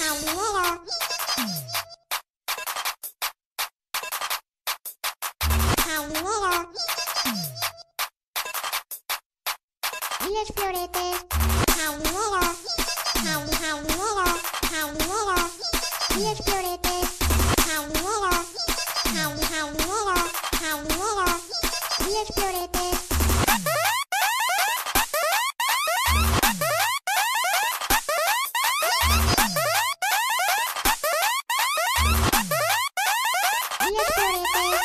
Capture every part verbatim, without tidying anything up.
Y los floretes. Jardinero. Jardi- Jardinero. Jardinero. Y los floretes. Jardinero. Jardi- Jardinero. Jardinero. Y los floretes. Y los floretes.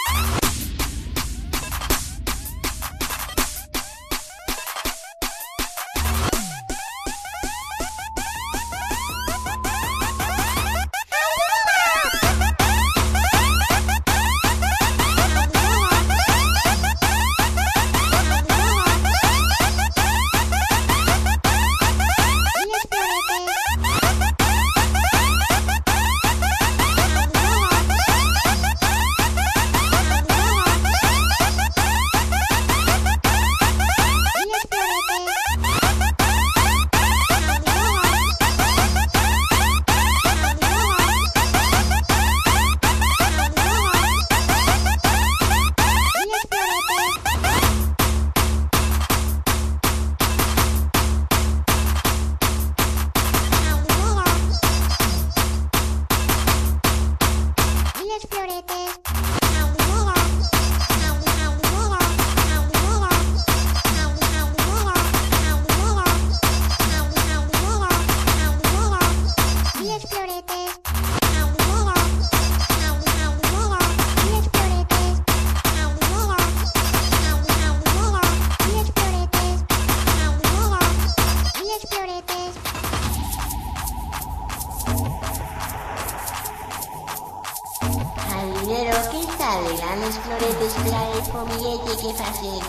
Jardinero, què està regant les floretes per a les formiguetes que facin?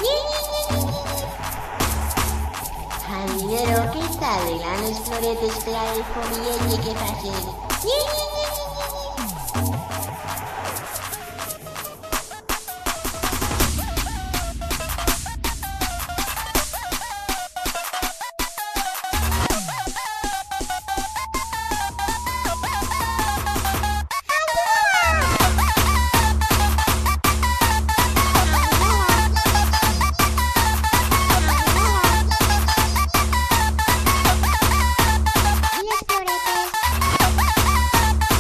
Jardinero, què està regant les floretes per a les formiguetes que facin? Y los floretes.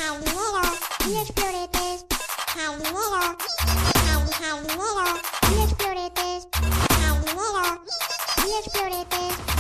Jardinero y los floretes. Jardinero. Jardi- Jardinero y los floretes. Jardinero y los floretes.